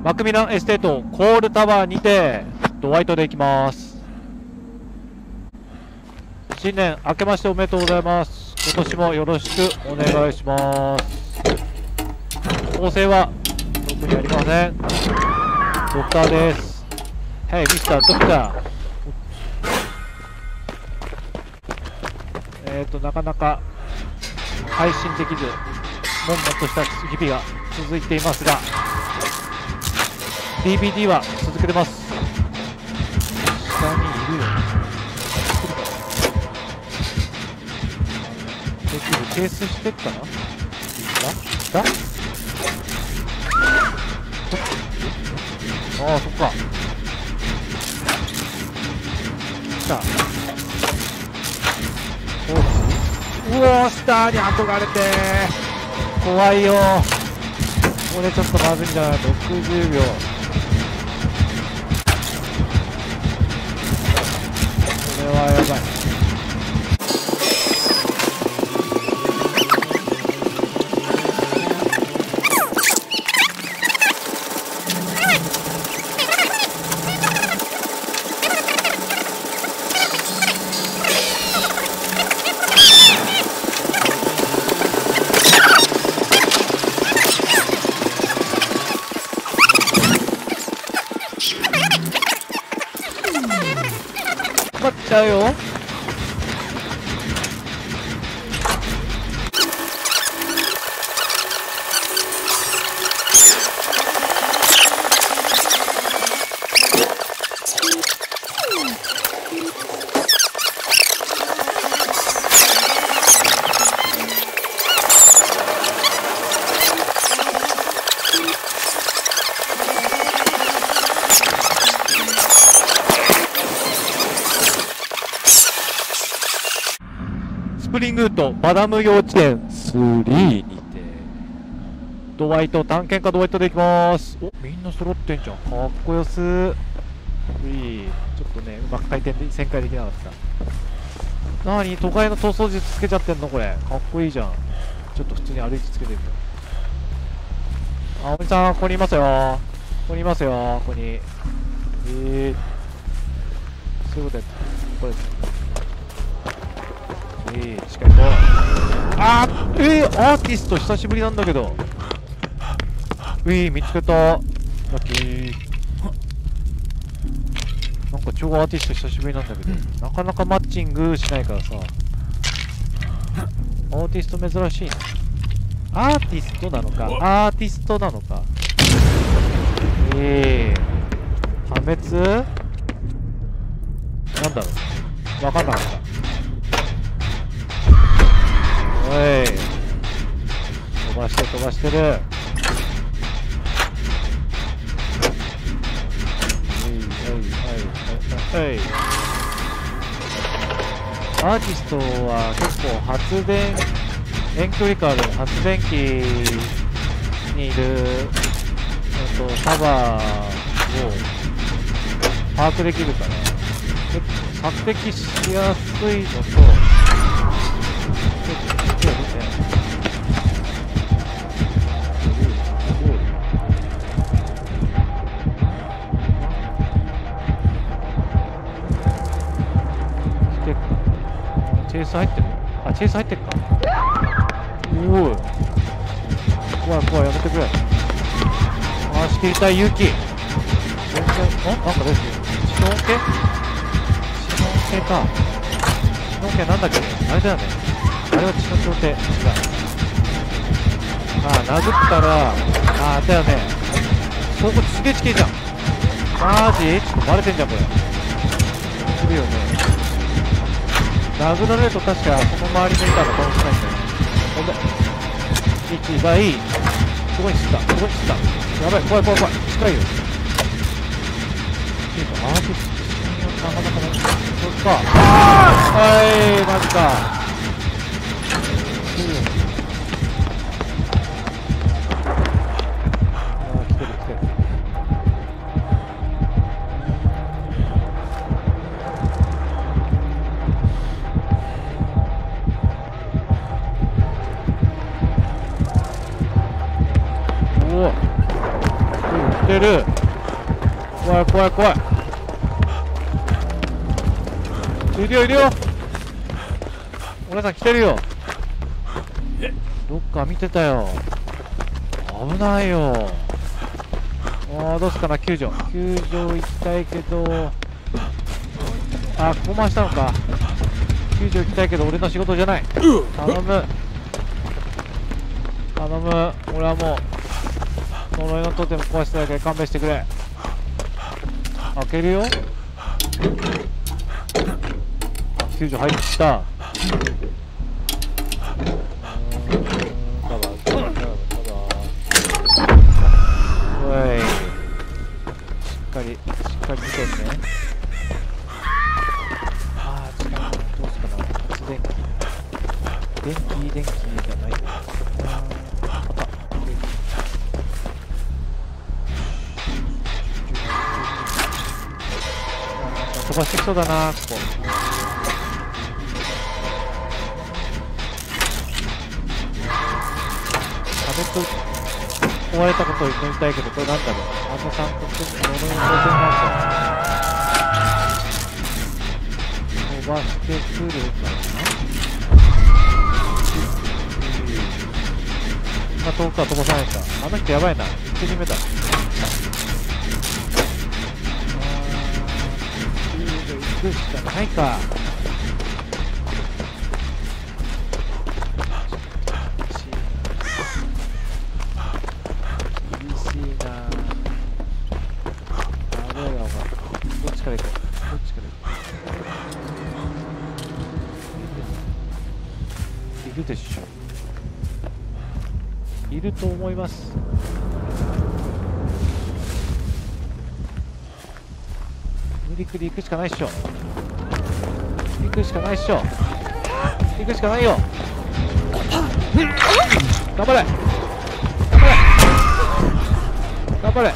マクミランエステートコールタワーにてドワイトで行きます。新年明けましておめでとうございます。今年もよろしくお願いします。構成は特にありません。ドクターです。はい、ミスタードクター。なかなか配信できず、悶々とした日々が続いていますが、DVD は続けてます。下にいるよね。できるケースしてっかな。来たああ、そっか。来た。うおー、下に運ばれて怖いよ。これちょっとまずいんじゃない。60秒。これはやばい。待っちゃうよ。スプリングウッドマダム幼稚園3にてドワイト探検家ドワイトで行きます。お、みんな揃ってんじゃん。かっこよす。ちょっとね、うまく回転で旋回できなかった。なに、都会の塗装術つけちゃってんのこれ。かっこいいじゃん。ちょっと普通に歩いてつけてるよ。あ、おじさんここにいますよ。ここにいますよ。ここに。そういうことやった。これしっかりと。アーティスト久しぶりなんだけど。見つけた。ラッキー。なんか超アーティスト久しぶりなんだけど、なかなかマッチングしないからさ。アーティスト珍しいな。アーティストなのかアーティストなのか。破滅なんだろう、わかんなかった。おい、飛ばしてる。アーティストは結構発電、遠距離からでも発電機にいる、サバーを把握できるから結構索敵しやすいのと、チェイス入ってる？あ、チェイス入ってるか。おお、怖い、やめてくれ。回し切りたい勇気。全然、なんか出てる。シノン系か。シノン系なんだっけ、あれだよね。あれは血の調停。違う。殴ったら、だよね。そこすげえ地形じゃん。マジ？ちょっとバレてんじゃん、これ。来るよね。殴られると確かその周りの板が倒せないんだよね。ほんと。1倍。すごい散った。やばい、怖い。近いよ。アーティスト、なかなかね。そっか。マジか。来てる。 来てる。怖い怖い怖い。いるよいるよ。お姉さん来てるよ。どっか見てたよ。危ないよ。ああ、どうすかな。救助行きたいけど、あ、ここ回したのか。救助行きたいけど俺の仕事じゃない。頼む頼む。俺はもう呪いのトーテム壊しただけで勘弁してくれ。開けるよ。救助入った。おい、しっかり見てね。ああ、違う。どうすかな。発電機じゃない。あった。飛ばしてきそうだな、ここ。追われたことを言いたいけど、これなんだろう。あの三角の呪いの当選なんだ。飛ばしてくるかな。そんな遠くは飛ばさないか。あの人やばいな。1人目だ。行くしかないか。いると思います。無理くり行くしかないっしょ。行くしかないっしょ。行くしかないよ。頑張れ頑張れ。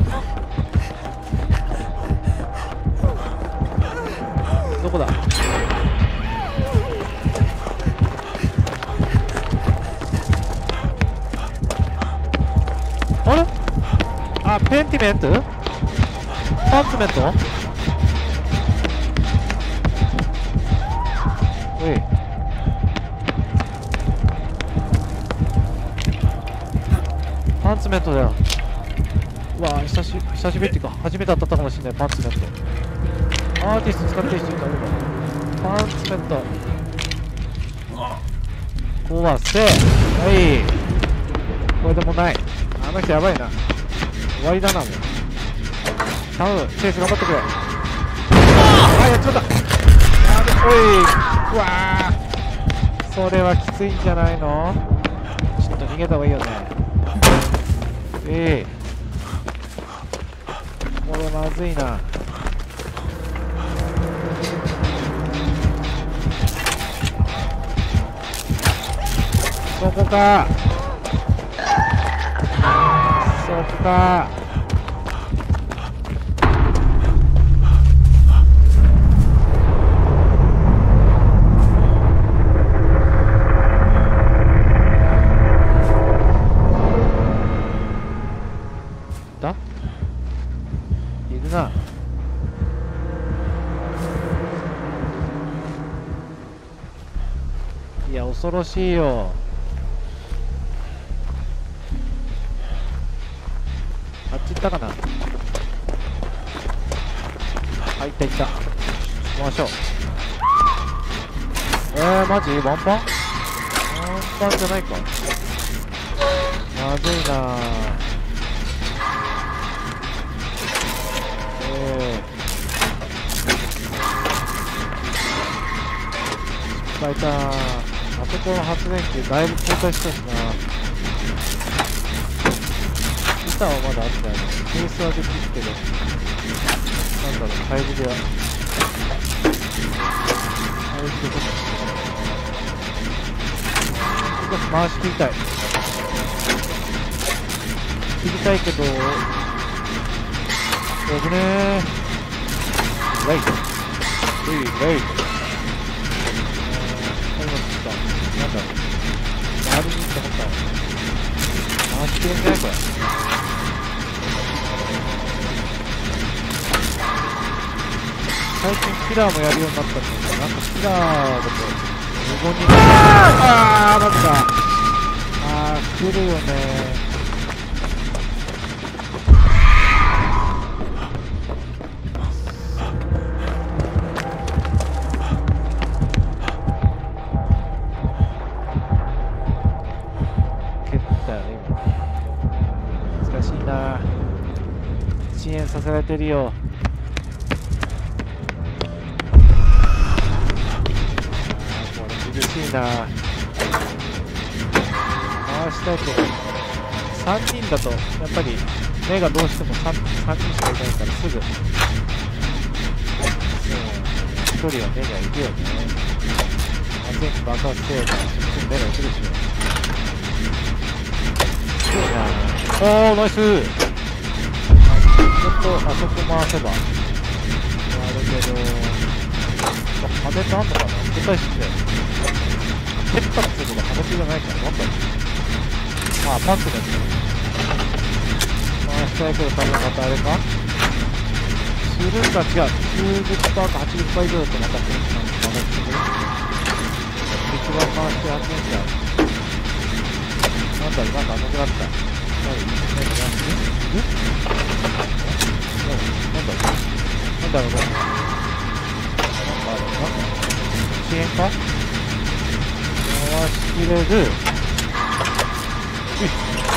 どこだ。あれ、あ、ペンティメント、パンツメント。おい、パンツメントだよ。うわ、久しぶりっていうか初めて当たったかもしれない。パンツメント、アーティスト使ってる人いた。パンツメント壊せ。はい、これでもない。あの人やばいな。終わりだな、もう。頼む、チェイス頑張ってくれ。あ、やっちまった。おい、うわー、それはきついんじゃないの。ちょっと逃げた方がいいよね。これまずいな。そこか、そこか。だ、いるな。いや、恐ろしいよ。あっち行ったかな。あ、行った行った。行きましょう。マジワンパンじゃないか。まずいな。失敗か。あそこの発電機だいぶ後退したしな。板はまだあったよね。ケースはできるけど、なんだろう、ハイブではハイブで少し回し切りたい。切りたいけど、危ねー。ライトライト。なんだろう、周りに行ったことは回しきれんじゃないこれ。 最近キラーもやるようになったんだけど、なんかキラーだと無言になる。あーマジか。来るよね。蹴ったよね今。難しいな。遅延させられてるよ。これ厳しいな。回したいけど3人だとやっぱり目がどうしても 3人しかいないからすぐ1人は目がいるよね。全部爆発せよとすぐ目がいくでしょ。すごいな。おーナイス。ちょっとあそこ回せばあるけど羽ってあんのかな。絶対してペッタってことが羽じゃないからなんだろう。パンツのやつ回したいけど多分またあれかするんか。違う 90% か 80% 以上だとまたこれ一番回して8年じゃなんだろう。なんか甘くなった。なんだろうこれ。なんかある。なんか遅延か回しきれる。ちょっ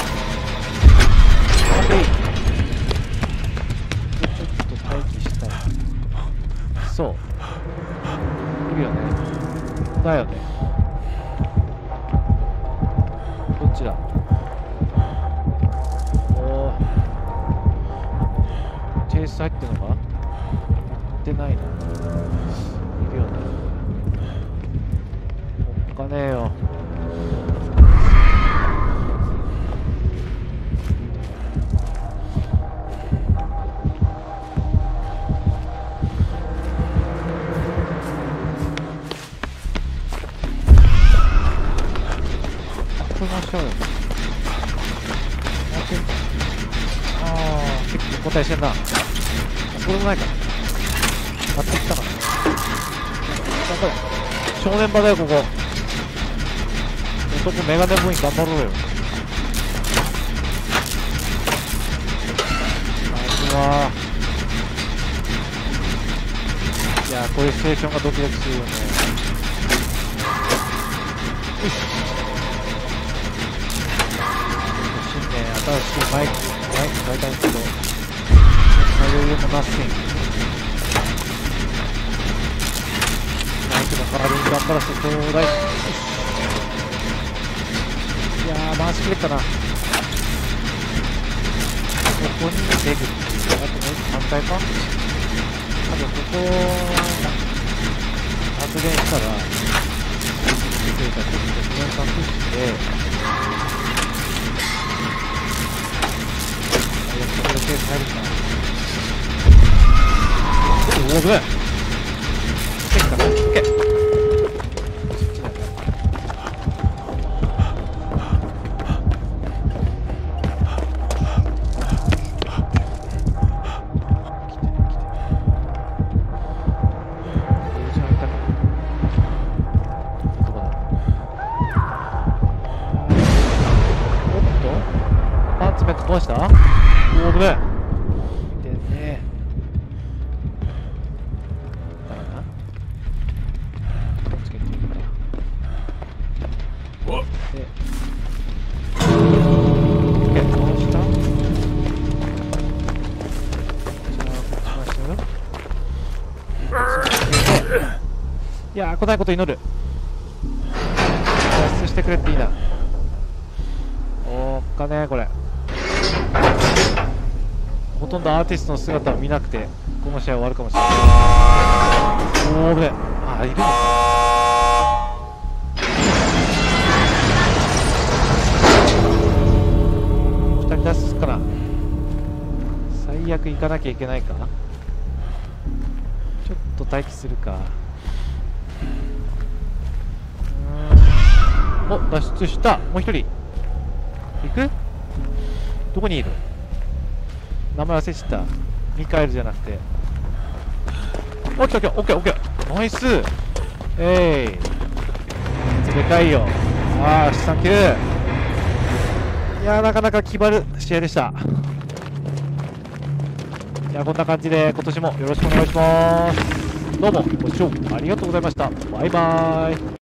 と待機したい。そういるよね。だよね。どっちだ。おおチェイス入ってんのか。行ってないな。いるよね。おっかねえよ。結構交代してんな。それもないかな。あってきたかな。正念場だよここ。男メガネ部員頑張ろうよ。いやーこういうステーションがドキドキするよね。よし。新年新しいマイク変えたんですけど、余裕もナッシング。マイクの代わりに頑張らせてちょうだい。いやー回しきれっかな。ここに出口。あともう反対か。多分ここ発電したら出てたちょっと自分隠してこれで変えるか。おお、危ない。チェックかな。オッケー。そっちだね。どうした？おお、危ねえ。見てね。だからな。つけていくか。で、オッケー、どうした？じゃあ、こっち回す？いやー、来ないこと祈る。脱出してくれっていいな。おっかねえ、これ。ほとんどアーティストの姿を見なくてこの試合終わるかもしれない。おお、危ねえ。あ、いるのか。2人脱出かな。最悪行かなきゃいけないか。ちょっと待機するか。お、脱出した。もう一人行く。どこにいる。名前忘れちゃった。ミカエルじゃなくてお、来た来た、オッケーオッケー。ナイス。でかいよ。あー、サンキュー。いやー、なかなか決まる試合でした。いや、こんな感じで今年もよろしくお願いします。どうもご視聴ありがとうございました。バイバーイ。